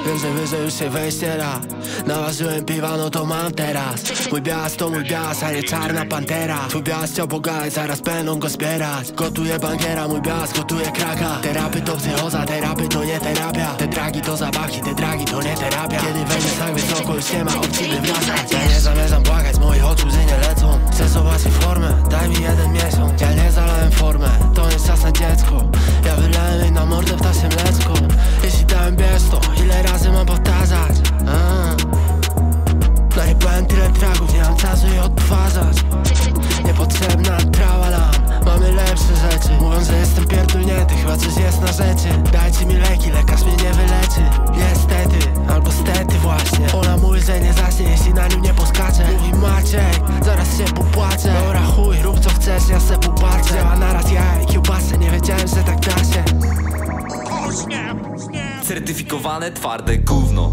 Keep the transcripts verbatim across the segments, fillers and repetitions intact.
Wiem, że wyżej już się wejść nie da. Naważyłem piwa, no to mam teraz. Mój bias to mój bias, a nie czarna pantera. Twój bias chciał pogadać, zaraz będą go zbierać. Gotuję bankiera, mój bias gotuje kraka. Te rapy to psychoza, te rapy to nie terapia. Te dragi to zabawki, te dragi to nie terapia. Kiedy wejdziesz tak wysoko, już nie ma opcji by wracać. Ja nie zamierzam płakać, z moich oczu łzy nie lecą. Chcę zobaczyć formę, daj mi jeden miesiąc. Ja nie zalałem formę, to jest czas na dziecko. Ja wylałem jej na mordę ptasie mleczko. Jeśli dałem bierz to, ile razy mam powtarzać? Najebałem tyle traków, nie mam czasu je odtwarzać. Niepotrzebna trawa nam, mamy lepsze rzeczy. Mówią, że jestem pierdolnięty, chyba coś jest na rzeczy. Dajcie mi leki, lekarz mnie nie wyleczy. Niestety, albo stety właśnie. Ona mówi, że nie zaśnie, jeśli na nim nie poskaczę. Mówi Maciek, zaraz się popłaczę. Dobra chuj, rób co chcesz, ja se popatrzę. Działa naraz ja i kiełbasę, nie wiedziałem, że tak da się. Certyfikowane twarde gówno.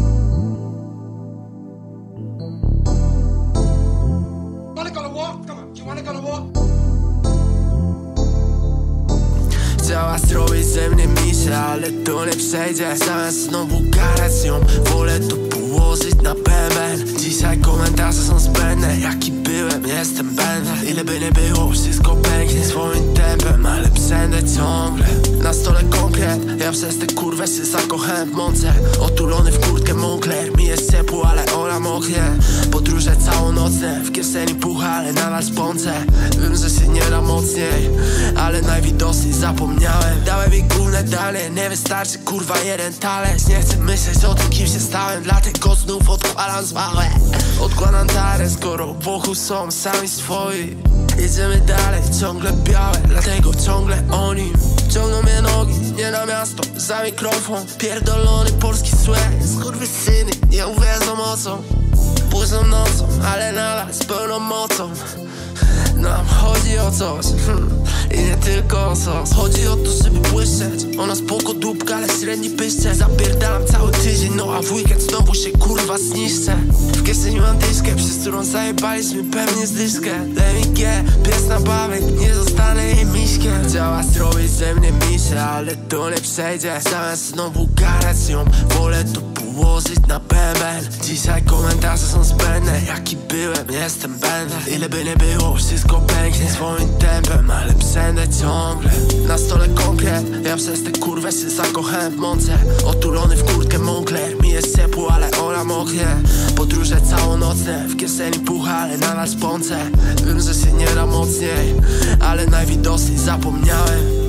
Chciała zrobić ze mnie misję, ale to nie przejdzie. Zamiast znowu karać ją, wolę to położyć na bęben. Dzisiaj komentarze są zbędne. Jaki byłem, jestem, będę. Ile by nie było, wszystko pęknie swoim tempem. Ale przędę ciągle, na stole konkret. Ja przez te kurwę się zakochałem w mące. Otulony w kurtkę Moncler. Mi jest ciepło, ale ona moknie. Podróże całonocne, w kieszeni pucha, ale nadal spącę. Wiem, że się nie da mocniej, ale najwidoczniej zapomniałem. Dałem jej górne dane, nie wystarczy kurwa jeden talerz. Nie chcę myśleć o tym, kim się stałem, dlatego znów odkładam zwałę. Odkładam tarę, skoro wokół są sami swoi. Jedziemy dalej, ciągle białe, dlatego ciągle o nim. Ciągną mnie nogi, nie na miasto, za mikrofon. Pierdolony polski słek, skurwysyny nie uwierzą mocą. Późną nocą, ale nadal z pełną mocą. Nam chodzi o coś, hmm, i nie tylko o sos. Chodzi o to, żeby błyszczeć. Ona spoko dupka, ale średni pyszcze. Zapierdalam cały tydzień, no a w weekend znowu się kurwa zniszczę. W kieszeni mam dyszkę, przez którą zajebaliśmy pewnie zdyszkę. Let me get, pies na bawek, nie zostanę jej miśkiem. Chciała zrobić ze mnie misję, ale to nie przejdzie. Zamiast znowu karać ją, wolę to położyć na bęben. Dzisiaj komentarze są zbędne. Jaki byłem, jestem, będę. Ile by nie było, wszystko pęknie swoim tempem, ale przędę ciągle, na stole konkret. Ja przez tę kurwę się zakochałem w mące. Otulony w kurtkę Moncler. Mi jest ciepło, ale ona moknie. Podróże całonocne, w kieszeni pucha, ale nadal spącę. Wiem, że się nie da mocniej, ale najwidoczniej zapomniałem.